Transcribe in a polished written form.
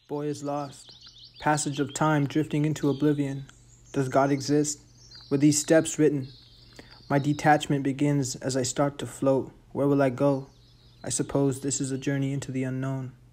Boy is lost. Passage of time drifting into oblivion. Does God exist? Were these steps written? My detachment begins as I start to float. Where will I go? I suppose this is a journey into the unknown.